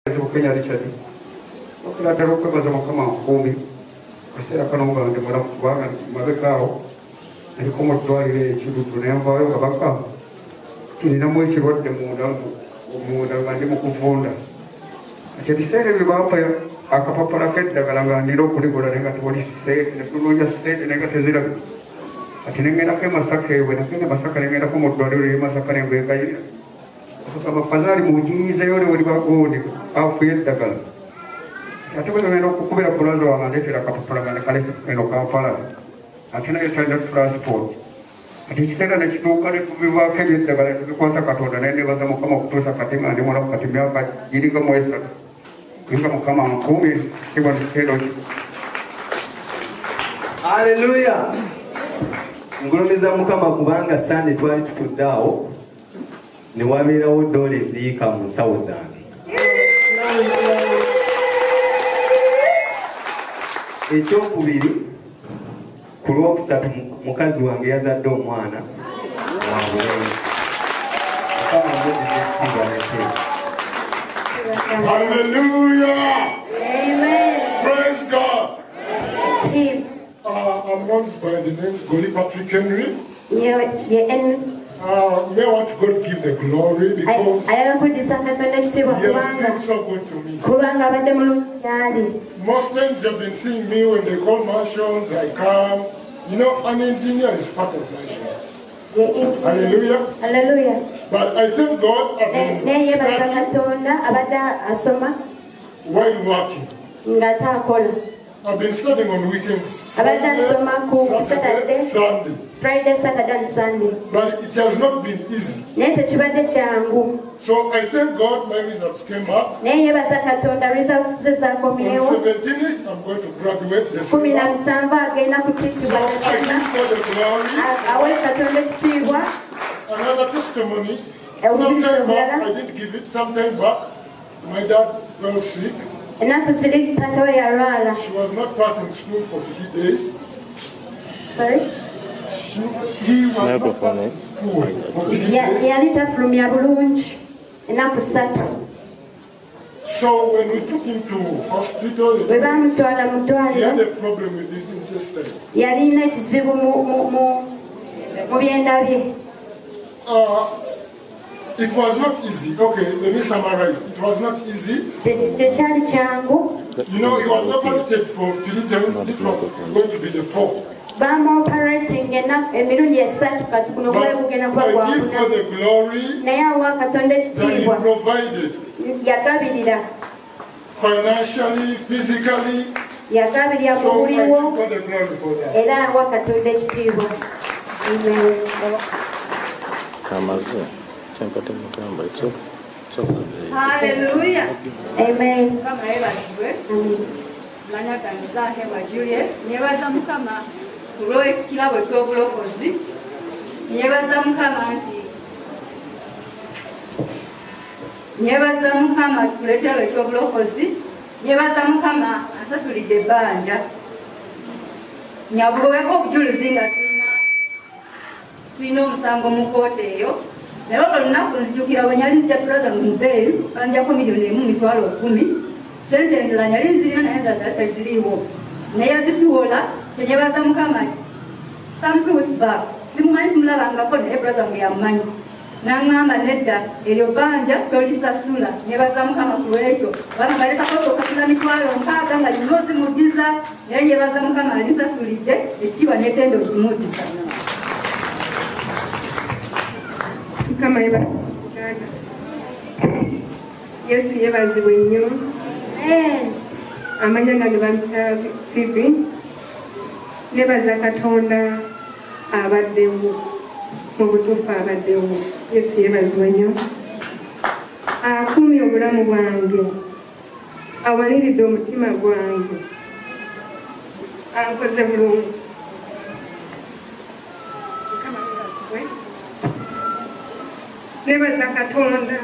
Kenya Richard. Okula taroka bazama kama kombi. Kasera kanonga ndi mwana kubanga mabekao. Ariko mutwalire ekintu tunayambayo kabaka. Kininamu ekirwadde munda ngandi mukuvunda. Ati ebiseera ebyo bampa akapapala k'eddagala nga ndina okuligula naye nga tewali sente ne tulunja sente naye nga tezirabika. Ati nengendako e Masaka ewe nagenda Masaka nengendako mu ddwaliro ly'e Masaka ne mbegayira. Amafazali munyiizeyo ne wali bagondi afuye eddagala. Ate bwe ngenda okukubira pulaza wange andeetera akapapala nga ne kalese eno Kampala. Ate naye talina transport. Ati ekiseera ne kituuka ne tubivaako ebyeddagala ne tubikwasa Katonda naye nebaza Mukama okutuusa kati nga ndi mulamu kati myaka giringa mu 3. Nga Mukama ankuumye kibwa nekiseera ki. Haleluya. Ngulumiza Mukama kubanga Sande twali tutudde awo ne wabeerawo ddoola eziyiika mu nsawo zange. Ekyokubiri ku lwokusatu mukazi wange yazadde omwana wabulenzi. Hallelujah! Amen. Praise God! Steve. I'm known by the name Goli Patrick Henry. May I want to God give the glory because He has been so good to me. Most times you've been seeing me when they call mansions, I come. You know, an engineer is part of mansions. Hallelujah. Hallelujah. But I thank God I've been studying while working. I've been studying on weekends. Saturday, Sunday. Friday, Saturday and Sunday. But it has not been easy. So I thank God my results came up. On 17th, I'm going to graduate this year. So I give God the glory. Another testimony. Sometime back, I didn't give it. Sometime back, my dad fell sick. She was not back in school for 3 days. Sorry? He was not back in school for 3 days. So when we took him to hospital, he had a problem with his intestine. It was not easy. Okay, let me summarize. It was not easy. You know, he was operated for 3 times. This was going to be the 4th. But I give God the glory that He provided. Financially, physically. So I give God the glory for that. Hallelujah. Amen. Nyebaza Mukama tuletera ekyobulokozi. Nyebaza Mukama asasulidde ebbanja. Nyabuloweeko obujulizi nga tulina omusango mu kooti eyo. Naye olwo lunaku nzijukira bwe nyali nzija tulaza mu mbeeyu banjako $1,10,000. Sente endala nyali nzirina naye endala teziriiwo. Naye yazituwola kyenyebaza Mukama. Some 2 weeks back simumanyi simulabangako naye brother wange yamumanyi. N'aŋŋamba nedda eryo bbanja tolisasula. Nyebaza Mukama ku lwekyo. Bano balekako okasula $6,000 nga lino ozimuddiza. Naye nyebaza Mukama alisasulidde ekitiibwa n'etenda okimuddiza. Mukama Yesu yebazibwe nnyo. Amanya gange bamuyita Phoebe. Nebaza Katonda abaddewo mu butuufu abaddewo. Yesu yebazibwe nnyo. Akumye obulamu bwange, awaniridde omutima gwange, ankoze bulungi. Mukama yebazibwe. Nebaza Katonda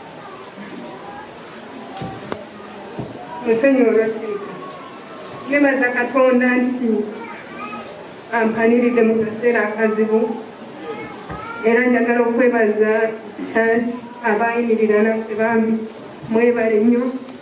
musenyu olwasirika. Nebaza Katonda nti ampaniridde mu kaseera akazibu. Era njagala okwebaza church abayimirira naffe bambi mwebale nnyo.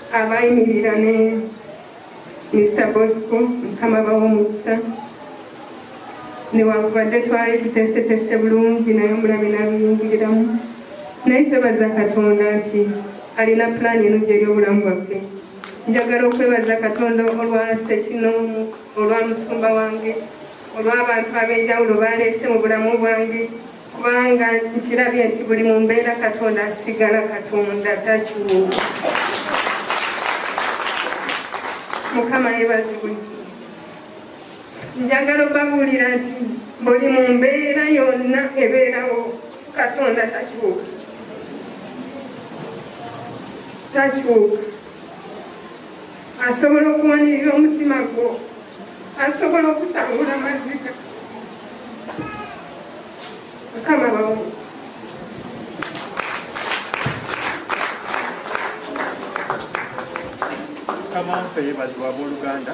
abayimirira ne Mr. Bosco Mukama bawomukisa newankubadde twali tuteeseteese bulungi naye omulabe n'abiyingiriramu naye twebaza Katonda nti alina pulaani eno gyeri obulamu bwaffe. Njagala okwebaza Katonda olwa Ssekinomu, olwa musumba wange, olw'abantu ab'enjawulo baleese mu bulamu bwange, kubanga nkirabye nti buli mu mbeera Katonda asigala Katonda takyuka. Mukama yeebazibwe. Njagala obabuulira nti buli mu mbeera yonna ebeerawo Katonda takyuka. Takyuka. Asobola okuwanirira omutima gwo, asobola okusangula amaziga. Mukama bawomukisa. Mukama waffe yeebazibwa abooluganda.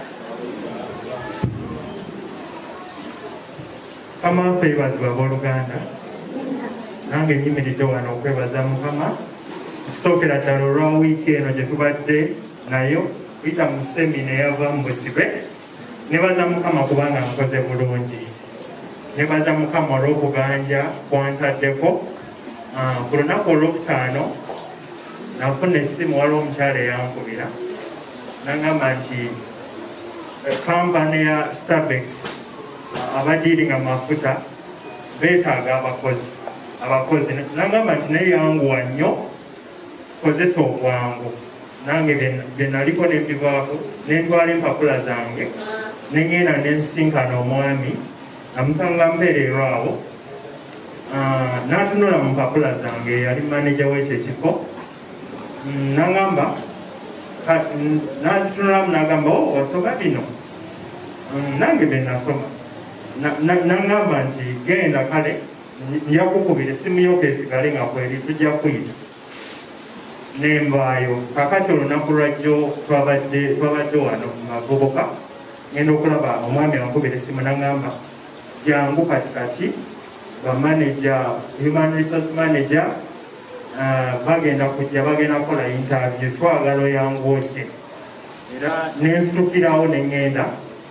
Mukama waffe yeebazibwa abooluganda. Nange nyimiridde wano okwebaza Mukama. Okusookera ddala olwa wiiki eno gye tubadde nayo kuyita mu semina eyava mu Busibe. Nebaza Mukama kubanga nkoze bulungi. Nebaza Mukama olw'okuganja kwantaddeko. Ku lunaku olwokutaano nafuna essimu waliwo omukyala eyankubira nangamba nti kampani ya Starbex abadiiringa mafuta beetaaga abakozi nangamba nti naye yanguwa nnyo kozesa obwangu. Nange bye naliko ne bivaako ne ntwala empapula zange ne ngenda ne nsinkana omwami namusanga mbeererwa awo n'atunula mu mpapula zange yali maneja w'ekyo ekifo nangamba nazitunulamu nagamba wasoma bino nange bye nasoma nangamba nti genda kale njakukubira essimu yoka esigale nga kweri tujja kuyita nembaayo. Kakati olunaku lwajjo twabadde wano mu magoboka ngenda okulaba omwami ankubira essimu nangamba jangu katikati bamaneja human resource manager bagenda kujja bagenda kukola interview twagala oyanguoke era nensitukirawo nengenda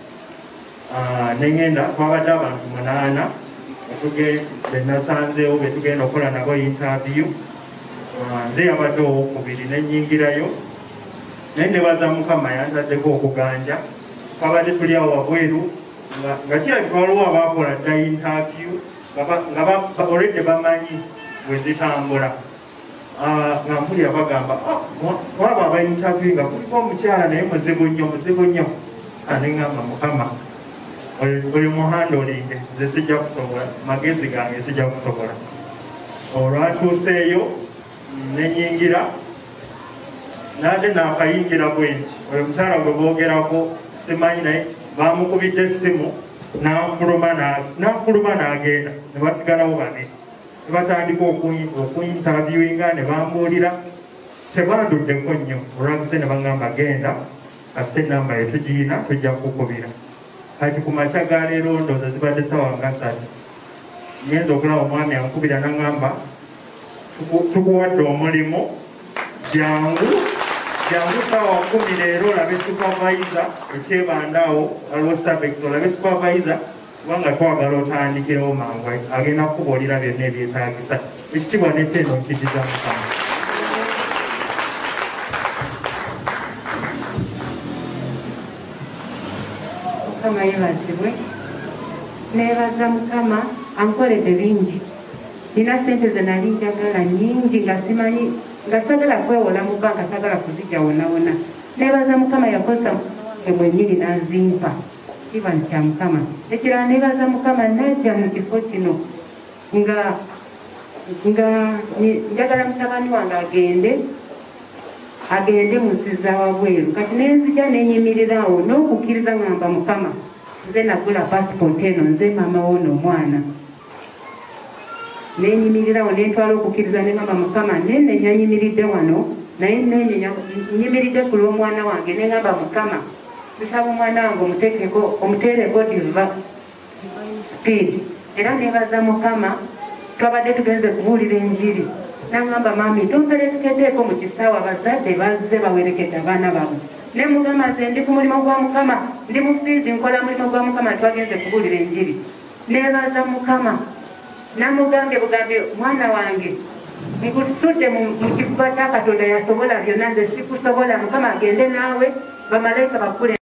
twabadde abantu 8 benasanzeewo betugenda okukola nabo interview. Nze yabadde owokubiri nenyingirayo naye nebaza Mukama yantaddeko okuganja. Twabadde tuli awo wabweru nga kirabika waliwo abakola dda interview nga olwedde bamanyi bwe zitambula. Nga mpulira bagamba waba aba interview nga kuliko omukyala naye muzibu nnyo. Neŋŋamba Mukama oli muhandolinge nze sijja kusobola, magezi gange sijja kusobola. Olwatuuseeyo nenyingira nate nakayingira bwe nti oyo mukyala gwe boogerako simanyi naye bamukubidde essimu n'afuluma n'agenda ne basigalawo babiri. Ne batandika okuintaviewinga ne bambuulira tebanduddeko nnyo olwakise ne baŋŋamba genda kasite enamba yetugiina tujja kukubira. Kati ku makya ga leero ndowooza zibadde ssaawa nga 3 ngenza okulaba omwami ankubira n'aŋŋamba tukuwadde omulimu jangu ssaawa 10 leero olabe supervisor ekyebandaawo waliwo Starbex olabe supervisor kubanga twagala otandikirewo mangu agenda kukubuulira byonna ebyetaagisa. Ekitiibwa n'ettendo nkiddiza Mukama. Mukama yeebazibwe. Neebaza Mukama ankoledde bingi. Nina sente ze nali njagala nnyingi nga simanyi nga sagala kwewola mu banka sagala kuzijja wonna. Neebaza Mukama yakosa mwennyini n'azimpa. Kiba nkya Mukama. Ekirala neebaza Mukama najja mu kifo kino nga njagala mutabani wange agende musiza wabweru. Kati nenzija nenyimirira awo n'okukkiriza ngamba Mukama nze nagula passport eno nze maama w'ono omwana. Nenyimirirawo nentwala okukkiriza nengamba Mukama nene nyanyimiridde wano naye nyimiridde ku lw'omwana wange nengamba Mukama nsaba omwana wange omuteereko diva speed. Era nebaza Mukama twabadde tugenze kubuulira enjiri n'angamba mami tumpereketeeko mu kisaawa abazadde bazze bawerekedde abaana baabwe ne mugamba nze ndi ku mulimu gwa mukama ndi mu fiidi nkola mulimu gwa mukama twagenze kubuulira enjiri neebaza mukama namugambe bugambe mwana wange nkusudde mu kifuba kya Katonda yasobola byonna nze sikusobola mukama agende naawe bamalayika bakule